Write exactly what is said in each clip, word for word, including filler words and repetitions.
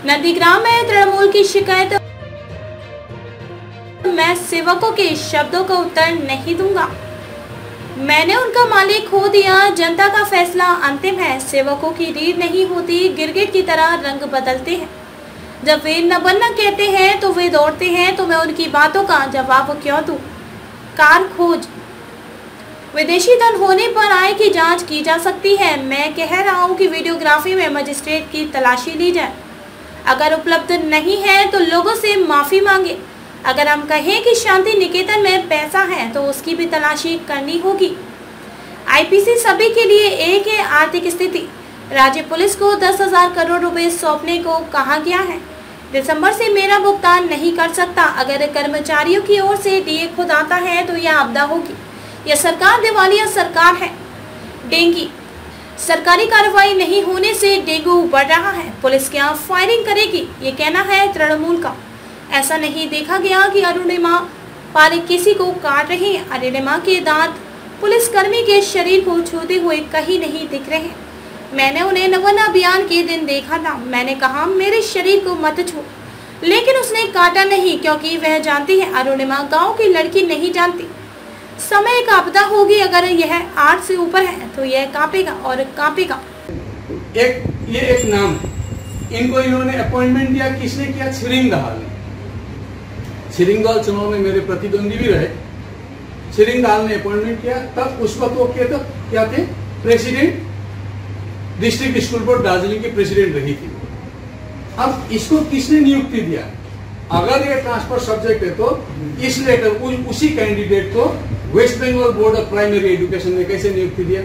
नंदीग्राम में तृणमूल की शिकायत, मैं सेवकों के शब्दों का उत्तर नहीं दूंगा। मैंने उनका मालिक खो दिया, जनता का फैसला अंतिम है। सेवकों की रीढ़ नहीं होती, गिरगिट की तरह रंग बदलते हैं। जब वे न बनना कहते हैं तो वे दौड़ते हैं, तो मैं उनकी बातों का जवाब क्यों दूं? कार खोज, विदेशी धन होने पर आय की जांच की जा सकती है। मैं कह रहा हूं कि वीडियोग्राफी में मजिस्ट्रेट की तलाशी ली जाए। अगर उपलब्ध नहीं है तो लोगों से माफी मांगे। अगर हम कहें कि शांति निकेतन में पैसा है तो उसकी भी तलाशी करनी होगी। आईपीसी सभी के लिए एक है। आर्थिक स्थिति, राज्य पुलिस को दस हजार करोड़ रुपए सौंपने को कहा गया है। दिसंबर से मेरा भुगतान नहीं कर सकता। अगर कर्मचारियों की ओर से डीए खुद आता है तो यह आपदा होगी। यह सरकार दिवालिया सरकार है। डेंगू, सरकारी कार्रवाई नहीं होने से डेंगू बढ़ रहा है। पुलिस क्या फायरिंग करेगी, ये कहना है तृणमूल का। ऐसा नहीं देखा गया कि अरुणिमा पारे किसी को काट रही है। अरुणिमा के दांत पुलिसकर्मी के शरीर को छूते हुए कहीं नहीं दिख रहे हैं। मैंने उन्हें नवन अभियान के दिन देखा था। मैंने कहा मेरे शरीर को मत छू, लेकिन उसने काटा नहीं, क्योंकि वह जानती है अरुणिमा गाँव की लड़की नहीं जानती। समय एक आपदा होगी। अगर यह आठ से ऊपर है तो यह कांपेगा और कांपेगा। एक ये एक नाम, इनको इन्होंने अपॉइंटमेंट दिया, किसने किया? छिरिंगदाल ने। छिरिंगदाल चुनाव में मेरे प्रतिद्वंदी भी रहे। छिरिंगदाल ने अपॉइंटमेंट किया। तब उस वक्त वो क्या था, क्या थे? President, district school board Darjeeling की प्रेसिडेंट रही थी। अब इसको किसने नियुक्ति दिया? अगर ये ट्रांसफर सब्जेक्ट है तो इस लेटर उ, उसी कैंडिडेट को West Bengal board of primary education ने कैसे नियुक्ति दिया?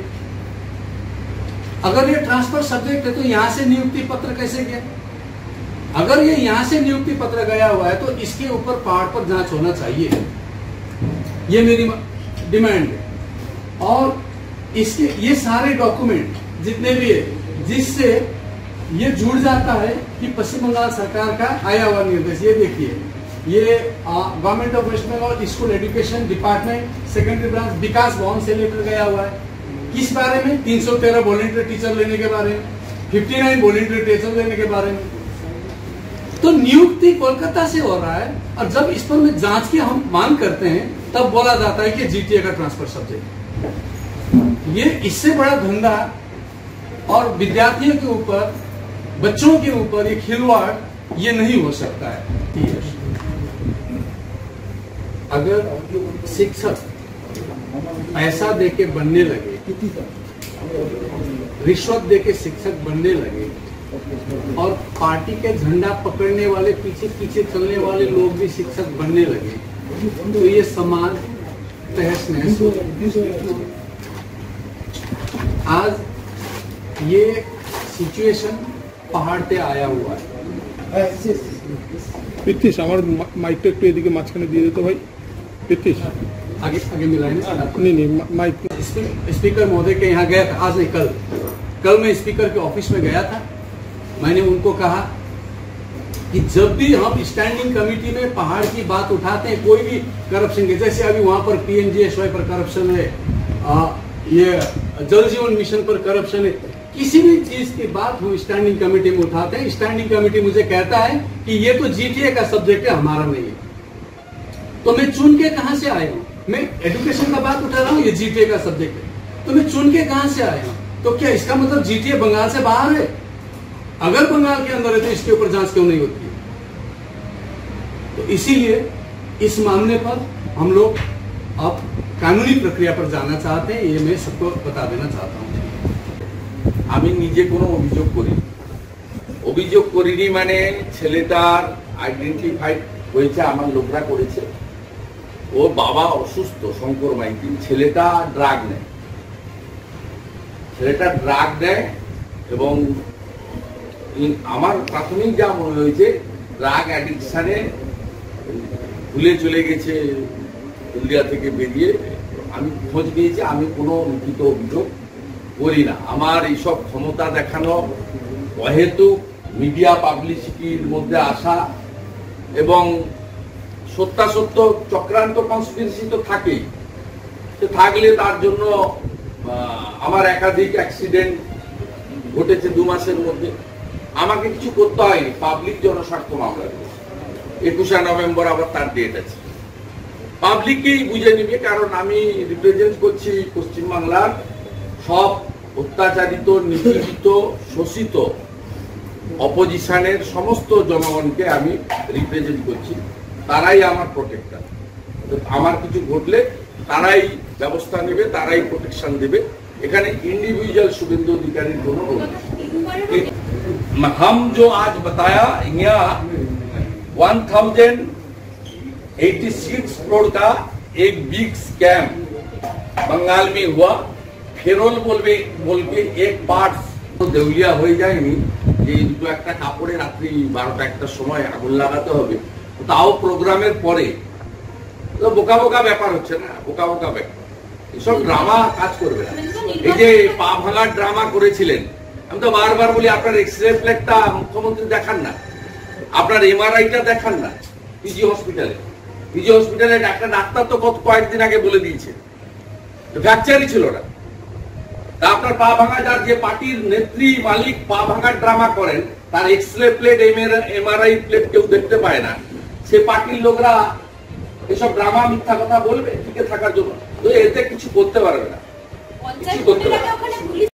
अगर ये ट्रांसफर सब्जेक्ट है तो यहां से नियुक्ति पत्र कैसे गया? अगर ये यहां से नियुक्ति पत्र गया हुआ है तो इसके ऊपर पहाड़ पर जांच होना चाहिए। ये मेरी डिमांड है। और इसके ये सारे डॉक्यूमेंट जितने भी है, जिससे ये जुड़ जाता है कि पश्चिम बंगाल सरकार का आया हुआ निर्देश। ये देखिए, ये government of West Bengal school education department secondary branch Vikas Bhavan से लेटर गया हुआ है। किस बारे में? तीन सौ तेरह वॉलंटियर टीचर लेने के बारे में, उनसठ वॉलंटियर टीचर लेने के बारे में। तो नियुक्ति कोलकाता से हो रहा है, और जब इस पर में जांच की हम मांग करते हैं तब बोला जाता है कि जीटीए का ट्रांसफर सब्जेक्ट। ये इससे बड़ा धंधा और विद्यार्थियों के ऊपर, बच्चों के ऊपर ये खिलवाड़ ये नहीं हो सकता है। अगर शिक्षक पैसा देके बनने लगे, रिश्वत देके शिक्षक बनने लगे, और पार्टी के झंडा पकड़ने वाले, पीछे पीछे चलने वाले लोग भी शिक्षक बनने लगे, तो ये समाज तहस नहस हो। आज ये सिचुएशन पहाड़ पे आया हुआ है। पिथिश আমার মাইকটা একটু এদিকে মাঝখানে দিয়ে দিতে ভাই। पिथिश आगे आगे मिलाएं। नहीं नहीं माइक। स्पीकर महोदय के यहाँ गया था, आज नहीं कल कल मैं स्पीकर के ऑफिस में गया था। मैंने उनको कहा कि जब भी हम स्टैंडिंग कमेटी में पहाड़ की बात उठाते हैं, कोई भी करप्शन के, जैसे अभी वहां पर पीएमजीएसवाई पर करप्शन है, आ, ये जल जीवन मिशन पर करप्शन है, किसी भी चीज की बात हम स्टैंडिंग कमेटी में उठाते हैं। स्टैंडिंग कमेटी मुझे कहता है कि ये तो जीटीए का सब्जेक्ट है, हमारा नहीं है। तो मैं चुन के कहां से आया हूं? मैं एजुकेशन का बात उठा रहा हूं, ये जीटीए का सब्जेक्ट है, तो मैं चुन के कहां से आया हूं? तो क्या इसका मतलब जीटीए बंगाल से बाहर है? अगर बंगाल के अंदर है तो इसके ऊपर जांच क्यों नहीं होती है? तो इसीलिए इस मामले पर हम लोग अब कानूनी प्रक्रिया पर जाना चाहते हैं। ये मैं सबको बता देना चाहता हूँ। আমি নিজে কোনো অভিযোগ করি অভিযোগ করিনি মানে ছেলেটার আইডেন্টিফাইড হয়েছে, আমার লোকরা করেছে। ওর বাবা অসুস্থ, শঙ্কর মাইতি। ছেলেটা ড্রাগ নেয়, ছেলেটা ড্রাগ নেয় এবং আমার প্রাথমিক যা মনে হয়েছে ড্রাগ অ্যাডিকশনে ভুলে চলে গেছে ইন্ডিয়া থেকে বেরিয়ে। আমি খোঁজ নিয়েছি, আমি কোনো লিখিত অভিযোগ করি না। আমার এইসব ক্ষমতা দেখানো, অহেতুক মিডিয়া পাবলিসিটির মধ্যে আসা এবং সত্যাসত্য চক্রান্ত কনস্পিরেসি তো থাকেই। থাকলে তার জন্য আমার একাধিক অ্যাক্সিডেন্ট ঘটেছে দু মাসের মধ্যে। আমাকে কিছু করতে হয়নি, পাবলিক জনস্বার্থ মামলা একুশে নভেম্বর আবার তার ডেট আছে, পাবলিককেই বুঝে নিবে। কারণ আমি রিপ্রেজেন্ট করছি পশ্চিমবাংলার সব অত্যাচারিত, নিপীড়িত, শোষিত অপোজিশনের সমস্ত জনগণকে আমি রিপ্রেজেন্ট করছি, তারাই আমার প্রোটেক্টর। আমার কিছু ঘটলে তারাই ব্যবস্থা নেবে, তারাই প্রোটেকশন দেবে। এখানে ইন্ডিভিजुअल शुभेंदु अधिकारी दोनों को हम जो आज बताया यहाँ one thousand eighty six crore का एक बिग स्कैम बंगाल में हुआ। फेरोल बोलबे बोल के एक पार्ट देउलिया हो जाएনি যে দুটো একটা কাপড়ে রাত্রি বারোটা একটার সময় আগুন লাগাতে হবে, তাও প্রোগ্রামের পরে। তো বোকা বোকা ব্যাপার হচ্ছে না, বোকা বোকা ব্যাপার, এসব ড্রামা কাজ করবে না। এই যে পা ভাঙার ড্রামা করেছিলেন, আমি তো বারবার বলি আপনার এক্সরে প্লেটটা মুখ্যমন্ত্রী দেখান না, আপনার এমআরআইটা দেখান না পিজি হসপিটালে। পিজি হসপিটালে একটা ডাক্তার তো কত কয়েকদিন আগে বলে দিয়েছে ফ্র্যাকচারই ছিল না। তা আপনার পা ভাঙা যার যে পার্টির নেত্রী মালিক পা ভাঙার ড্রামা করেন, তার এক্সরে প্লেট এমআরআই প্লেট কেউ দেখতে পায় না, সে পার্টির লোকরা এসব ড্রামা মিথ্যা কথা বলবে টিকে থাকার জন্য। তো এতে কিছু করতে পারবে না, কিছু করতে পারবে না।